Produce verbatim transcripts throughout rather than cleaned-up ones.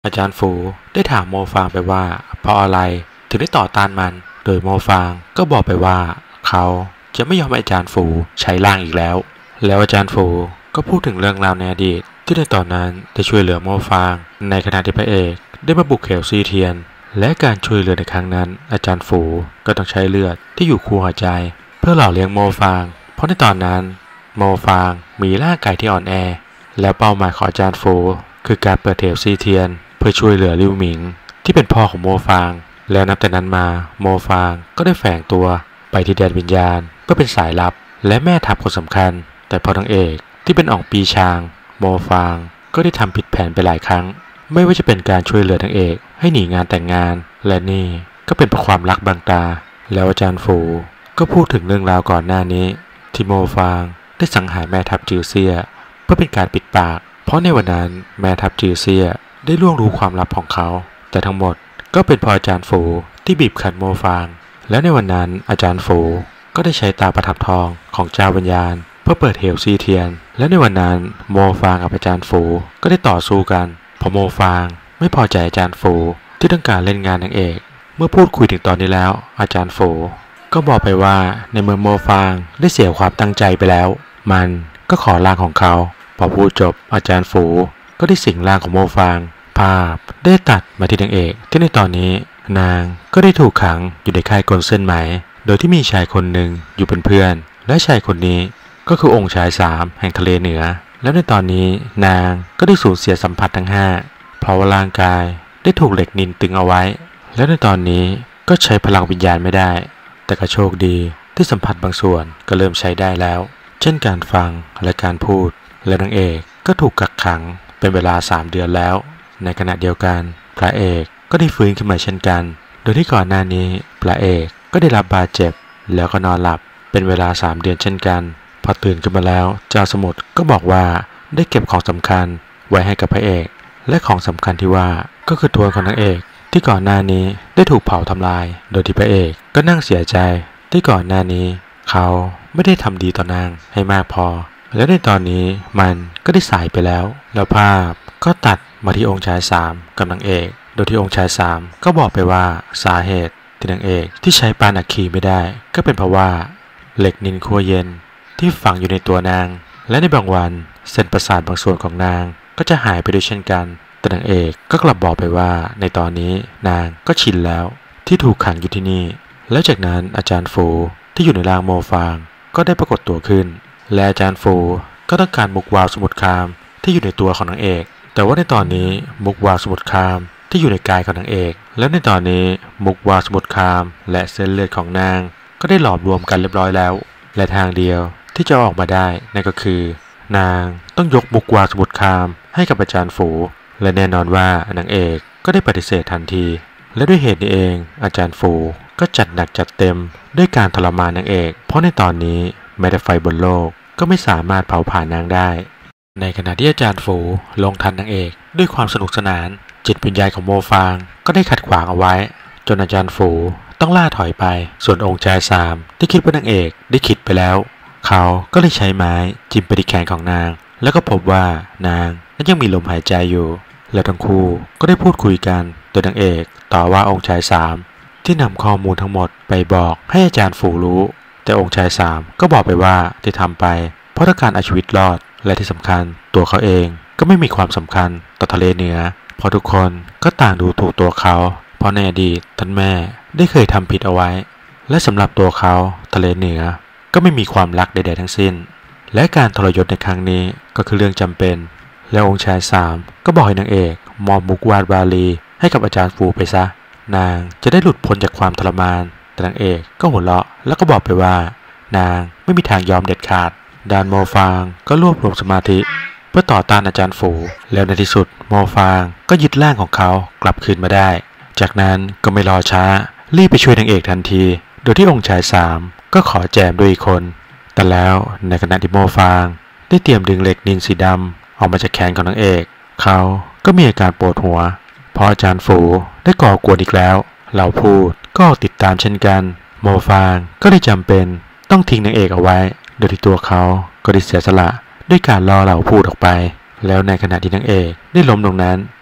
อาจารย์ฟูได้ถามโมฟางไปว่าเพราะอะไรถึงได้ต่อต้านมันโดยโมฟางก็บอกไปว่าเขาจะไม่ยอมให้อาจารย์ฟูใช้ร่างอีกแล้วแล้วอาจารย์ฟูก็พูดถึงเรื่องราวในอดีตที่ในตอนนั้นได้ช่วยเหลือโมฟางในขณะที่พระเอกได้มาบุกเหวซีเทียนและการช่วยเหลือในครั้งนั้นอาจารย์ฟูก็ต้องใช้เลือดที่อยู่คู่หัวใจเพื่อหล่อเลี้ยงโมฟางเพราะในตอนนั้นโมฟางมีร่างกายที่อ่อนแอและเป้าหมายของอาจารย์ฟูคือการเปิดเหวซีเทียนเพื่อช่วยเหลือลิ่วหมิงที่เป็นพ่อของโมฟางแล้วนับแต่นั้นมาโมฟางก็ได้แฝงตัวไปที่แดนวิญญาณเพื่อเป็นสายลับและแม่ทัพคนสำคัญแต่พอนางเอกที่เป็นอ่องปีชางโมฟางก็ได้ทำผิดแผนไปหลายครั้งไม่ว่าจะเป็นการช่วยเหลือนางเอกให้หนีงานแต่งงานและนี่ก็เป็นเพราะความรักบางตาแล้วอาจารย์ฟูก็พูดถึงเรื่องราวก่อนหน้านี้ที่โมฟางได้สังหารแม่ทัพจือเซียเพื่อเป็นการปิดปากเพราะในวันนั้นแม่ทัพจือเซียได้ล่วงรู้ความลับของเขาแต่ทั้งหมดก็เป็นเพราะอาจารย์ฟูที่บีบขัดโมฟางแล้วในวันนั้นอาจารย์ฟูก็ได้ใช้ตาประทับทองของเจ้าวิญญาณเพื่อเปิดเหวซีเทียนและในวันนั้นโมฟางกับอาจารย์ฟูก็ได้ต่อสู้กันเพราะโมฟางไม่พอใจอาจารย์ฟูที่ต้องการเล่นงานนางเอกเมื่อพูดคุยถึงตอนนี้แล้วอาจารย์ฟูก็บอกไปว่าในเมื่อโมฟางได้เสียความตั้งใจไปแล้วมันก็ขอร่างของเขาพอพูดจบอาจารย์ฟูก็ได้สิงร่างของโมฟางภาพได้ตัดมาที่นางเอกที่ในตอนนี้นางก็ได้ถูกขังอยู่ในค่ายกลเส้นไหมโดยที่มีชายคนหนึ่งอยู่เป็นเพื่อนและชายคนนี้ก็คือองค์ชายสามแห่งทะเลเหนือแล้วในตอนนี้นางก็ได้สูญเสียสัมผัสทั้งห้าเพราะว่าร่างกายได้ถูกเหล็กนิลตึงเอาไว้และในตอนนี้ก็ใช้พลังวิญญาณไม่ได้แต่ก็โชคดีที่สัมผัสบางส่วนก็เริ่มใช้ได้แล้วเช่นการฟังและการพูดและนางเอกก็ถูกกักขังเป็นเวลาสามเดือนแล้วในขณะเดียวกันพระเอกก็ได้ฟื้นขึ้นมาเช่นกันโดยที่ก่อนหน้านี้พระเอกก็ได้รับบาดเจ็บแล้วก็นอนหลับเป็นเวลาสามเดือนเช่นกันพอตื่นขึ้นมาแล้วเจ้าสมุทรก็บอกว่าได้เก็บของสำคัญไว้ให้กับพระเอกและของสำคัญที่ว่าก็คือทวนของนางเอกที่ก่อนหน้านี้ได้ถูกเผาทำลายโดยที่พระเอกก็นั่งเสียใจที่ก่อนหน้านี้เขาไม่ได้ทำดีต่อนางให้มากพอและในตอนนี้มันก็ได้สายไปแล้วแล้วภาพก็ตัดมาที่องค์ชายสามกับนางเอกโดยที่องค์ชายสามก็บอกไปว่าสาเหตุที่นางเอกที่ใช้ปานอัคคีไม่ได้ก็เป็นเพราะว่าเหล็กนิลคั่วเย็นที่ฝังอยู่ในตัวนางและในบางวันเส้นประสาทบางส่วนของนางก็จะหายไปด้วยเช่นกันแต่นางเอกก็กลับบอกไปว่าในตอนนี้นางก็ชินแล้วที่ถูกขังอยู่ที่นี่แล้วจากนั้นอาจารย์ฟูที่อยู่ในร่างโมฟางก็ได้ปรากฏตัวขึ้นและอาจารย์ฟูก็ต้องการมุกวาวสมุทรคามที่อยู่ในตัวของนางเอกแต่ว่าในตอนนี้มุกวาวสมุทรคามที่อยู่ในกายของนางเอกแล้วในตอนนี้มุกวาวสมุทรคามและเส้นเลือดของนางก็ได้หลอมรวมกันเรียบร้อยแล้วและทางเดียวที่จะออกมาได้นั่นก็คือนางต้องยกมุกวาวสมุทรคามให้กับอาจารย์ฟูและแน่นอนว่านางเอกก็ได้ปฏิเสธทันทีและด้วยเหตุนี้เองอาจารย์ฟูก็จัดหนักจัดเต็มด้วยการทรมานนางเอกเพราะในตอนนี้แม้แต่ไฟบนโลกก็ไม่สามารถเผาผลาญนางได้ในขณะที่อาจารย์ฟูลงทันนางเอกด้วยความสนุกสนานจิตวิญญาณของโมฟางก็ได้ขัดขวางเอาไว้จนอาจารย์ฟูต้องล่าถอยไปส่วนองค์ชายสามที่คิดว่านางเอกได้คิดไปแล้วเขาก็เลยใช้ไม้จิ้มไปที่แขนของนางแล้วก็พบว่านางนั้นยังมีลมหายใจอยู่และทั้งคู่ก็ได้พูดคุยกันโดยนางเอกต่อว่าองค์ชายสามที่นำข้อมูลทั้งหมดไปบอกให้อาจารย์ฟูรู้แต่องค์ชายสามก็บอกไปว่าที่ทำไปเพราะต้องการเอาชีวิตรอดและที่สำคัญตัวเขาเองก็ไม่มีความสำคัญต่อทะเลเหนือเพราะทุกคนก็ต่างดูถูกตัวเขาเพราะในอดีตท่านแม่ได้เคยทำผิดเอาไว้และสำหรับตัวเขาทะเลเหนือก็ไม่มีความรักใดๆทั้งสิ้นและการทรยศในครั้งนี้ก็คือเรื่องจำเป็นแล้วองค์ชายสามก็บอกให้นางเอกมอบมุกวาดวาลีให้กับอาจารย์ฟูไปซะนางจะได้หลุดพ้นจากความทรมานแต่นางเอกก็หัวเราะแล้วก็บอกไปว่านางไม่มีทางยอมเด็ดขาดดานโมฟางก็รวบรวมสมาธิเพื่อต่อต้านอาจารย์ฟูแล้วในที่สุดโมฟางก็ยึดร่างของเขากลับคืนมาได้จากนั้นก็ไม่รอช้ารีบไปช่วยนางเอกทันทีโดยที่องค์ชายสามก็ขอแจมด้วยอีกคนแต่แล้วในขณะที่โมฟางได้เตรียมดึงเหล็กนิลสีดำออกมาจากแขนของนางเอกเขาก็มีอาการปวดหัวเพราะอาจารย์ฟูได้ก่อกวนอีกแล้วเราพูดก็ติดตามเช่นกันโมฟางก็ได้จำเป็นต้องทิ้งนางเอกเอาไว้โดยที่ตัวเขาก็ได้เสียสละด้วยการล่อเราพูดออกไปแล้วในขณะที่นางเอกได้ล้มลงนั้น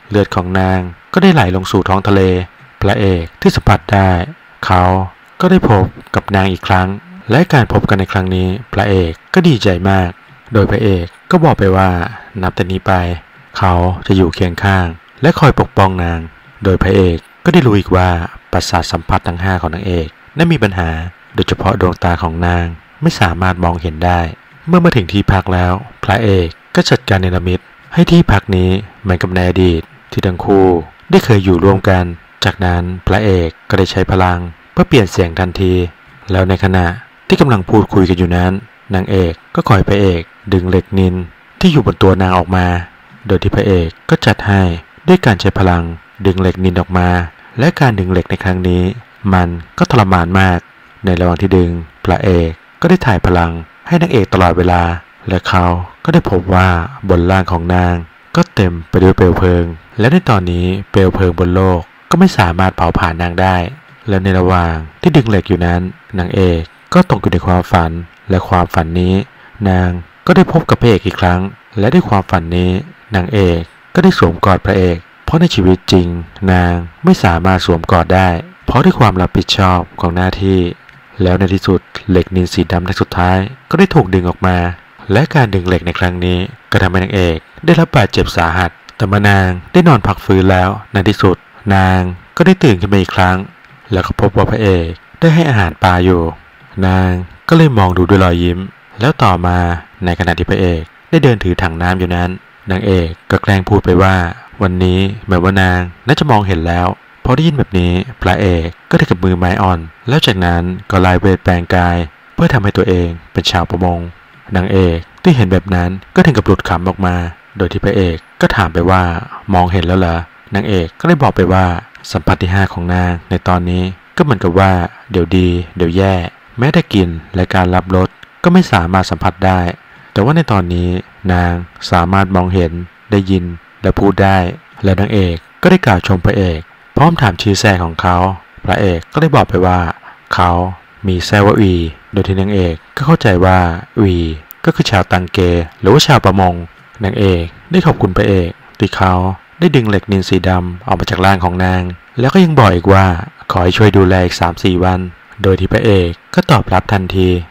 เลือดของนางก็ได้ไหลลงสู่ท้องทะเลพระเอกที่สัมผัสได้เขาก็ได้พบกับนางอีกครั้งและการพบกันในครั้งนี้พระเอกก็ดีใจมากโดยพระเอกก็บอกไปว่านับแต่นี้ไปเขาจะอยู่เคียงข้างและคอยปกป้องนางโดยพระเอกก็ได้รู้อีกว่าประสาทสัมผัสทั้งห้าของนางเอกนั้นมีปัญหาโดยเฉพาะดวงตาของนางไม่สามารถมองเห็นได้เมื่อมาถึงที่พักแล้วพระเอกก็จัดการเนรมิตให้ที่พักนี้เหมือนกับในอดีตที่ทั้งคู่ได้เคยอยู่ร่วมกันจากนั้นพระเอกก็ได้ใช้พลังเพื่อเปลี่ยนเสียงทันทีแล้วในขณะที่กำลังพูดคุยกันอยู่นั้นนางเอกก็คอยพระเอกดึงเหล็กนิลที่อยู่บนตัวนางออกมาโดยที่พระเอกก็จัดให้ด้วยการใช้พลังดึงเหล็กนิลออกมาและการดึงเหล็กในครั้งนี้มันก็ทรมานมากในระหว่างที่ดึงพระเอกก็ได้ถ่ายพลังให้นางเอกตลอดเวลาและเขาก็ได้พบว่าบนร่างของนางก็เต็มไปด้วยเปลวเพลิงและในตอนนี้เปลวเพลิงบนโลกก็ไม่สามารถเผาผลาญนางได้และในระหว่างที่ดึงเหล็กอยู่นั้นนางเอกก็ตกอยู่ในความฝันและความฝันนี้นางก็ได้พบกับพระเอกอีกครั้งและด้วยความฝันนี้นางเอกก็ได้สวมกอดพระเอกเพราะในชีวิตจริงนางไม่สามารถสวมกอดได้เพราะด้วยความรับผิดชอบของหน้าที่แล้วในที่สุดเหล็กนิลสีดำในสุดท้ายก็ได้ถูกดึงออกมาและการดึงเหล็กในครั้งนี้ก็ทำให้นางเอกได้รับบาดเจ็บสาหัสแต่เมื่อนางได้นอนพักฟื้นแล้วในที่สุดนางก็ได้ตื่นขึ้นมาอีกครั้งแล้วก็พบว่าพระเอกได้ให้อาหารปลาอยู่นางก็เลยมองดูด้วยรอยยิ้มแล้วต่อมาในขณะที่พระเอกได้เดินถือถังน้ำอยู่นั้นนางเอกก็แกล้งพูดไปว่าวันนี้เหมือนว่านางน่าจะมองเห็นแล้วพอได้ยินแบบนี้พระเอกก็ได้กับมือไม้อ่อนแล้วจากนั้นก็ลายเวทแปลงกายเพื่อทำให้ตัวเองเป็นชาวประมงนางเอกที่เห็นแบบนั้นก็ถึงกับหลุดขำออกมาโดยที่พระเอกก็ถามไปว่ามองเห็นแล้วเหรอนางเอกก็ได้บอกไปว่าสัมผัสที่ห้าของนางในตอนนี้ก็เหมือนกับว่าเดี๋ยวดีเดี๋ยวแย่แม้แต่กลิ่นและการรับรสก็ไม่สามารถสัมผัสได้แต่ว่าในตอนนี้นางสามารถมองเห็นได้ยินและพูดได้และนางเอกก็ได้กล่าวชมพระเอกพร้อมถามชื่อแท้ของเขาพระเอกก็ได้บอกไปว่าเขามีแท้ว่าวีโดยที่นางเอกก็เข้าใจว่าวีก็คือชาวตังเกหรือว่าชาวประมงนางเอกได้ขอบคุณพระเอกที่เขาได้ดึงเหล็กนิลสีดำออกมาจากร่างของนางแล้วก็ยังบอกอีกว่าขอให้ช่วยดูแลอีก สามถึงสี่ วันโดยที่พระเอกก็ตอบรับทันที